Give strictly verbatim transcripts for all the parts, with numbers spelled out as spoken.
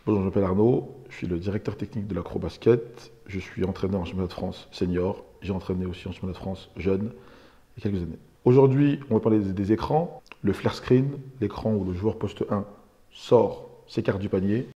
Bonjour, je m'appelle Arnaud, je suis le directeur technique de l'Acrobasket. Je suis entraîneur en championnat de France senior. J'ai entraîné aussi en championnat de France jeune il y a quelques années. Aujourd'hui, on va parler des, des écrans. Le flare screen, l'écran où le joueur poste un sort, s'écarte du panier.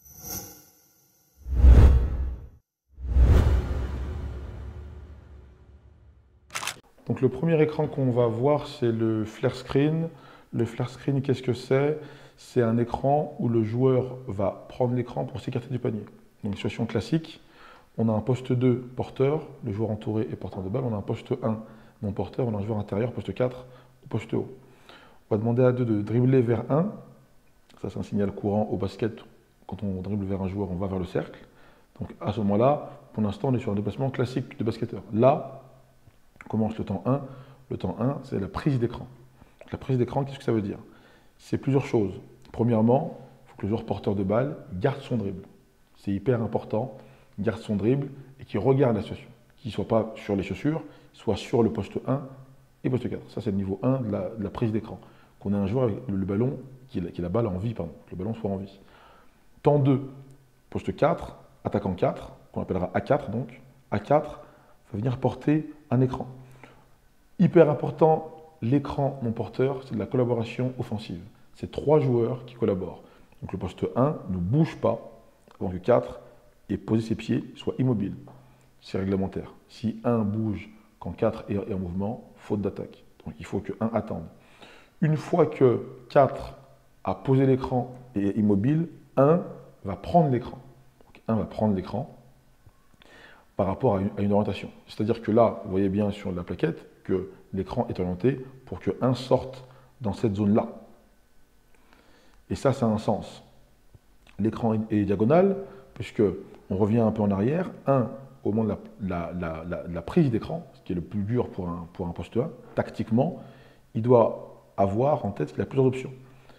Donc le premier écran qu'on va voir, c'est le flare screen. Le flare screen, qu'est-ce que c'est? C'est un écran où le joueur va prendre l'écran pour s'écarter du panier. Donc situation classique, on a un poste deux porteur, le joueur entouré et porteur de balle. On a un poste un non porteur, on a un joueur intérieur, poste quatre ou poste haut. On va demander à deux de dribbler vers un. Ça, c'est un signal courant au basket. Quand on dribble vers un joueur, on va vers le cercle. Donc à ce moment-là, pour l'instant, on est sur un déplacement classique de basketteur. Là, commence le temps un. Le temps un, c'est la prise d'écran. La prise d'écran, qu'est-ce que ça veut dire? C'est plusieurs choses. Premièrement, il faut que le joueur porteur de balle garde son dribble. C'est hyper important, il garde son dribble et qu'il regarde la situation. Qu'il ne soit pas sur les chaussures, soit sur le poste un et poste quatre. Ça, c'est le niveau un de la, de la prise d'écran. Qu'on ait un joueur avec le, le ballon, qui est la balle en vie, pardon, que le ballon soit en vie. Temps deux, poste quatre, attaquant quatre, qu'on appellera A quatre donc. A quatre va venir porter un écran. Hyper important, l'écran non porteur, c'est de la collaboration offensive. C'est trois joueurs qui collaborent. Donc le poste un ne bouge pas avant que quatre ait posé ses pieds, soit immobile. C'est réglementaire. Si un bouge quand quatre est en mouvement, faute d'attaque. Donc il faut que un attende. Une fois que quatre a posé l'écran et est immobile, un va prendre l'écran. un va prendre l'écran par rapport à une, à une orientation. C'est-à-dire que là, vous voyez bien sur la plaquette que l'écran est orienté pour que un sorte dans cette zone-là. Et ça, ça a un sens. L'écran est diagonal, puisque on revient un peu en arrière. un, au moment de la, la, la, la prise d'écran, ce qui est le plus dur pour un, pour un poste un, tactiquement, il doit avoir en tête qu'il a plusieurs options.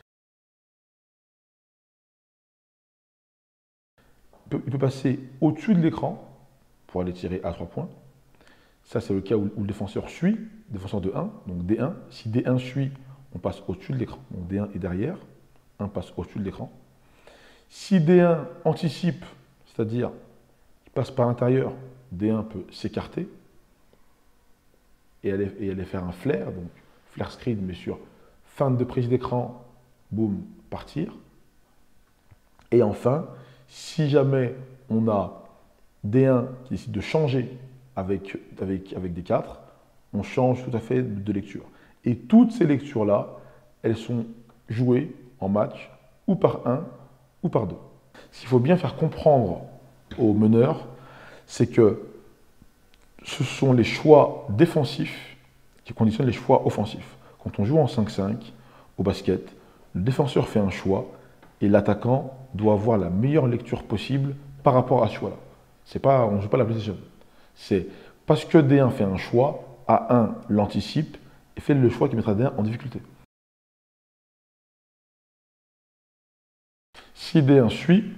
Il peut, il peut passer au-dessus de l'écran pour aller tirer à trois points. Ça, c'est le cas où, où le défenseur suit, défenseur de un, donc D un. Si D un suit, on passe au-dessus de l'écran. Donc D un est derrière, un passe au-dessus de l'écran. Si D un anticipe, c'est-à-dire il passe par l'intérieur, D un peut s'écarter et aller, et aller faire un flare, donc flare screen, mais sur fin de prise d'écran, boum, partir. Et enfin, si jamais on a D un qui décide de changer avec, avec, avec D quatre, on change tout à fait de lecture. Et toutes ces lectures-là, elles sont jouées en match ou par un ou par deux. Ce qu'il faut bien faire comprendre aux meneurs, c'est que ce sont les choix défensifs qui conditionnent les choix offensifs. Quand on joue en cinq cinq au basket, le défenseur fait un choix et l'attaquant doit avoir la meilleure lecture possible par rapport à ce choix-là. C'est pas, on ne joue pas la PlayStation. C'est parce que D un fait un choix, A un l'anticipe et fait le choix qui mettra D un en difficulté. Si D un suit,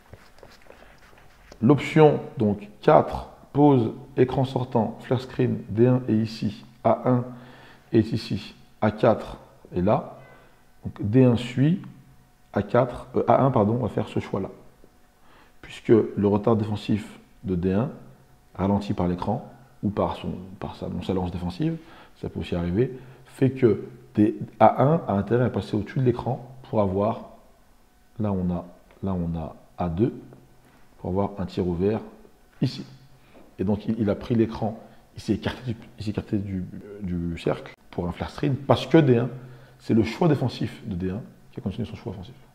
l'option donc quatre, pause, écran sortant, flare screen, D un est ici, A un est ici, A quatre est là. Donc D un suit, A quatre, euh, A un pardon, va faire ce choix-là. Puisque le retard défensif de D un, ralenti par l'écran ou par, son, par sa nonchalance défensive, ça peut aussi arriver, fait que A un a intérêt à passer au-dessus de l'écran pour avoir, là on a, là on a A deux, pour avoir un tir ouvert ici. Et donc il, il a pris l'écran, il s'est écarté, du, il s'est écarté du, du cercle pour un flare screen parce que D un, c'est le choix défensif de D un qui a continué son choix offensif.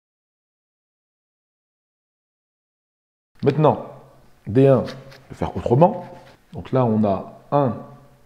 Maintenant, D un peut faire autrement. Donc là, on a un,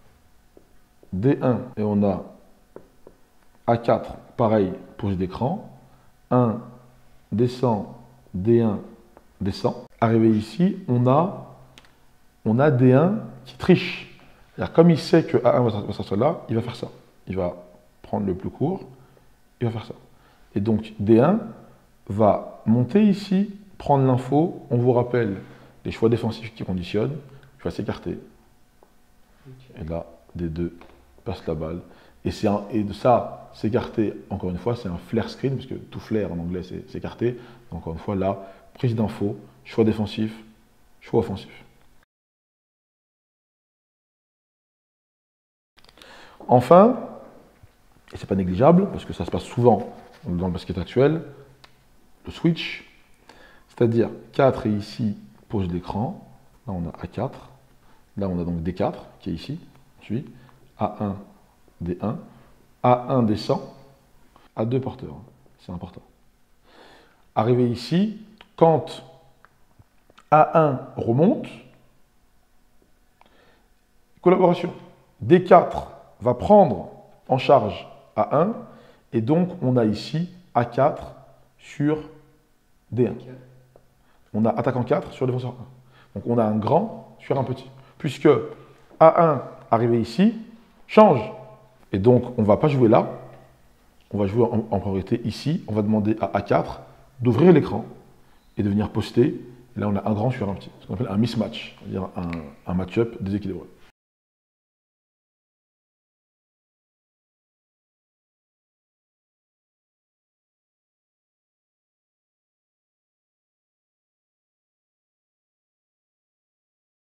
D un et on a A quatre, pareil, pose d'écran. un descend, D un descend. Arrivé ici, on a, on a D un qui triche. Comme il sait que A un va sortir là, il va faire ça. Il va prendre le plus court, il va faire ça. Et donc D un va monter ici, prendre l'info. On vous rappelle les choix défensifs qui conditionnent. Il va s'écarter. Et là, D deux passe la balle. Et Et, un, et de ça, s'écarter, encore une fois, c'est un flare screen, parce que tout flare en anglais, c'est s'écarter. Encore une fois, là, prise d'info, choix défensif, choix offensif. Enfin, et c'est pas négligeable, parce que ça se passe souvent dans le basket actuel, le switch, c'est-à-dire quatre est ici, pose l'écran, là on a A quatre, là on a donc D quatre qui est ici, ensuite A un, D un, A un descend, A deux porteur, c'est important. Arrivé ici, quand A un remonte, collaboration, D quatre va prendre en charge A un, et donc on a ici A quatre sur D un. On a attaquant quatre sur défenseur un. Donc on a un grand sur un petit. Puisque A un arrivé ici change. Et donc on ne va pas jouer là. On va jouer en, en priorité ici. On va demander à A quatre d'ouvrir l'écran et de venir poster. Et là on a un grand sur un petit. Ce qu'on appelle un mismatch, c'est-à-dire un, un match-up déséquilibré.